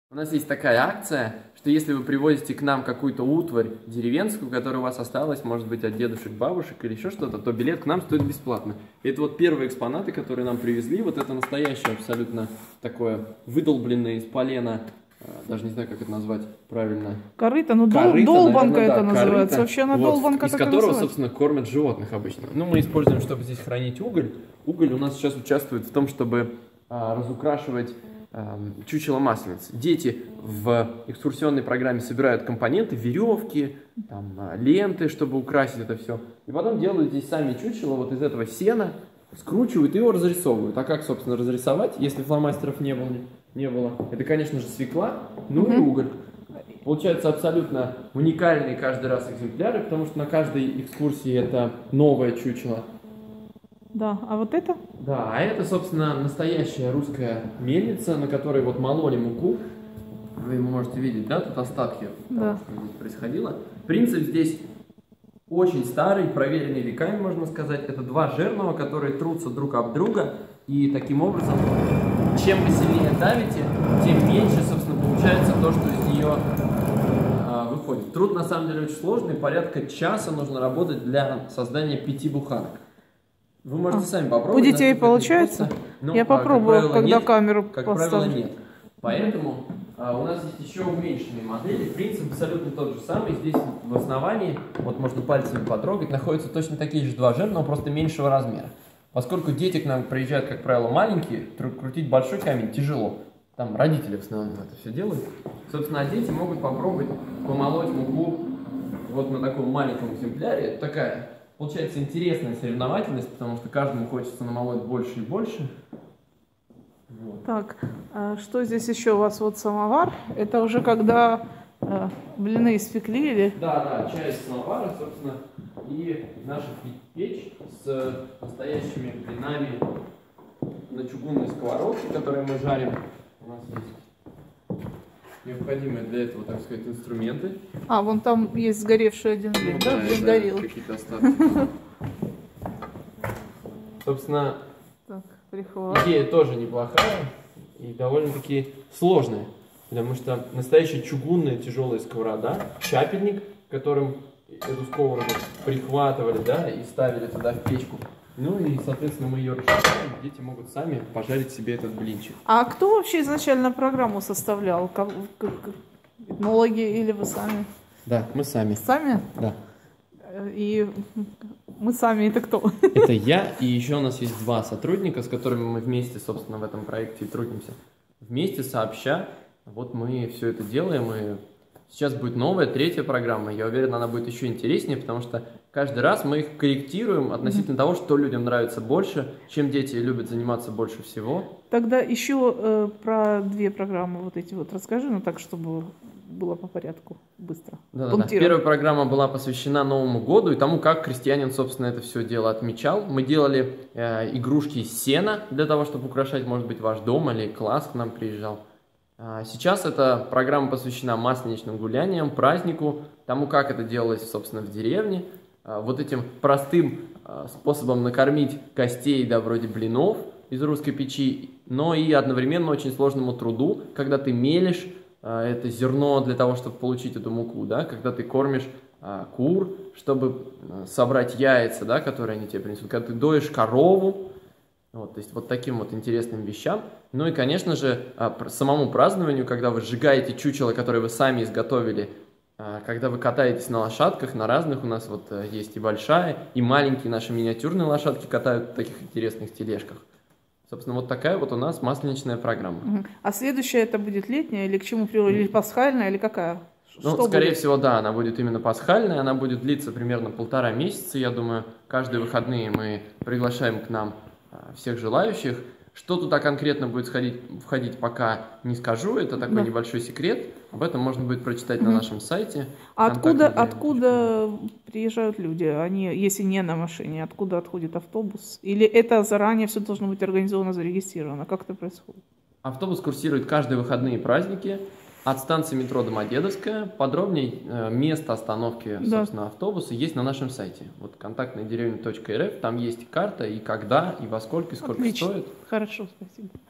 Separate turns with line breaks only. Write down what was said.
У нас есть такая акция, что если вы привозите к нам какую-то утварь деревенскую, которая у вас осталась, может быть, от дедушек, бабушек или еще что-то, то билет к нам стоит бесплатно. Это вот первые экспонаты, которые нам привезли. Вот это настоящее абсолютно такое выдолбленное из полена, даже не знаю, как это назвать правильно.
Корыто, ну долбанка, наверное, это называется.
Корыто,
Вообще она
вот,
долбанка
из
так и
которого,
называется.
собственно, кормят животных обычно. Ну, мы используем, чтобы здесь хранить уголь. Уголь у нас сейчас участвует в том, чтобы разукрашивать чучело маслениц. Дети в экскурсионной программе собирают компоненты, веревки, там, ленты, чтобы украсить это все. И потом делают здесь сами чучело вот из этого сена, скручивают и его разрисовывают. А как, собственно, разрисовать, если фломастеров не было? Это, конечно же, свекла, ну и уголь. Получаются абсолютно уникальные каждый раз экземпляры, потому что на каждой экскурсии это новое чучело.
Да, а вот это?
Да, а это, собственно, настоящая русская мельница, на которой вот мололи муку. Вы можете видеть, да, тут остатки того, что здесь происходило. Принцип здесь очень старый, проверенный веками, можно сказать. Это два жернова, которые трутся друг об друга. И таким образом, чем вы сильнее давите, тем меньше, собственно, получается то, что из нее выходит. Труд, на самом деле, очень сложный. Порядка часа нужно работать для создания 5 буханок. Вы можете сами попробовать.
У детей получается?
Но,
я попробую,
правило,
когда
нет,
камеру
как
поставлю.
правило, нет. Поэтому у нас есть еще уменьшенные модели. Принцип абсолютно тот же самый. Здесь в основании, вот можно пальцами потрогать, находятся точно такие же два жернова, но просто меньшего размера. Поскольку дети к нам приезжают, как правило, маленькие, крутить большой камень тяжело. Там родители в основном это все делают. Собственно, дети могут попробовать помолоть муку вот на таком маленьком экземпляре. Это такая, получается, интересная соревновательность, потому что каждому хочется намолоть больше и больше. Вот.
Так, а что здесь еще у вас? Вот самовар. Это уже когда блины испекли или?
Да, часть самовара, собственно, и наша печь с настоящими блинами на чугунной сковородке, которые мы жарим. У нас есть необходимые для этого, так сказать, инструменты.
А, вон там есть сгоревший один блин, да? Блин горел.
Какие-то остатки. Собственно, идея тоже неплохая и довольно-таки сложная, потому что настоящая чугунная тяжелая сковорода, чапельник, которым эту сковороду прихватывали, да, и ставили туда в печку. Ну и, соответственно, мы ее расширяем, дети могут сами пожарить себе этот блинчик.
А кто вообще изначально программу составлял? Этнологи или вы сами?
Да, мы сами.
Сами?
Да.
И мы сами, это кто?
Это я, и еще у нас есть два сотрудника, с которыми мы вместе, собственно, в этом проекте и трудимся. Вместе, сообща, вот мы все это делаем, и сейчас будет новая, третья программа. Я уверен, она будет еще интереснее, потому что каждый раз мы их корректируем относительно того, что людям нравится больше, чем дети любят заниматься больше всего.
Тогда еще про две программы вот эти вот расскажи, ну так, чтобы было по порядку, быстро.
Да. Первая программа была посвящена Новому году и тому, как крестьянин, собственно, это все дело отмечал. Мы делали игрушки из сена для того, чтобы украшать, может быть, ваш дом или класс к нам приезжал. Сейчас эта программа посвящена масленичным гуляниям, празднику, тому, как это делалось, собственно, в деревне. Вот этим простым способом накормить гостей, да, вроде блинов из русской печи, но и одновременно очень сложному труду, когда ты мелешь это зерно для того, чтобы получить эту муку, да, когда ты кормишь кур, чтобы собрать яйца, да, которые они тебе принесут, когда ты доишь корову, вот, то есть вот таким вот интересным вещам. Ну и, конечно же, самому празднованию, когда вы сжигаете чучело, которое вы сами изготовили, когда вы катаетесь на лошадках, на разных, у нас вот есть и большая, и маленькие наши миниатюрные лошадки катают в таких интересных тележках. Собственно, вот такая вот у нас масленичная программа.
А следующая это будет летняя или к чему приводит? Или пасхальная, или какая?
Ну, скорее всего, да, она будет именно пасхальная, она будет длиться примерно 1,5 месяца, я думаю. Каждые выходные мы приглашаем к нам всех желающих. Что туда конкретно будет входить, пока не скажу, это такой небольшой секрет. Об этом можно будет прочитать на нашем сайте.
А откуда приезжают люди? Они, если не на машине, откуда отходит автобус? Или это заранее все должно быть организовано, зарегистрировано? Как это происходит?
Автобус курсирует каждые выходные праздники от станции метро Домодедовская. Подробнее место остановки, собственно, автобуса есть на нашем сайте. Вот контактная деревня.рф, там есть карта и когда, и во сколько, и сколько стоит.
Хорошо, спасибо.